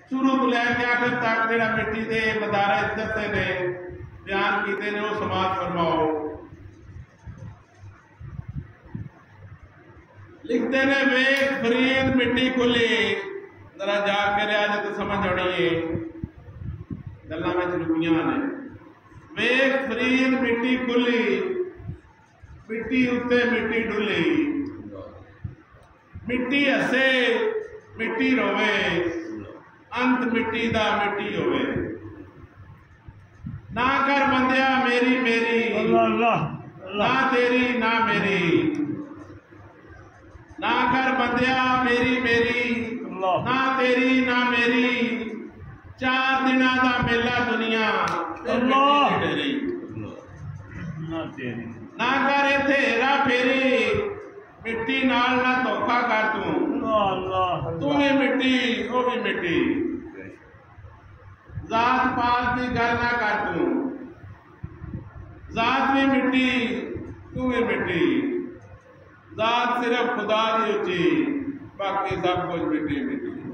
शुरू तो लैके आखिर तक जो मिट्टी के मदारज दसे ने बयान किए ने वो समाज फरमाओ। लिखते ने वेख फरीद मिट्टी खुली, जरा जाग के लिया तो समझ आनी है गल्लां में लुकियां ने। वेख फरीद मिट्टी खुली, मिट्टी उत्ते मिट्टी डुली, मिट्टी हसे मिट्टी रोवे, अंत मिट्टी दा मिट्टी होवे। ना कर बंदिया मेरी मेरी, ना तेरी ना मेरी, ना कर बंदिया मेरी मेरी, ना तेरी ना मेरी, 4 दिना दा मेला दुनिया ना कर इत्थे हेरा फेरी, मिट्टी नाल ना धोखा कर तू भी मिट्टी वो भी मिट्टी, जात पात की गल ना कर तू, जात भी मिट्टी तू भी मिट्टी, जात सिर्फ खुदा दी उची, बाकी सब कुछ मिट्टी मिट्टी।